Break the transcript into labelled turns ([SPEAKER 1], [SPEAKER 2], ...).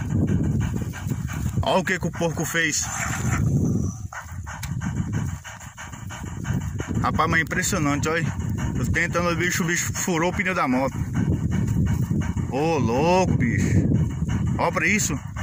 [SPEAKER 1] Olha o que o porco fez. Rapaz, mas é impressionante, olha. Eu tentando o bicho furou o pneu da moto. Ô, louco, bicho. Olha pra isso.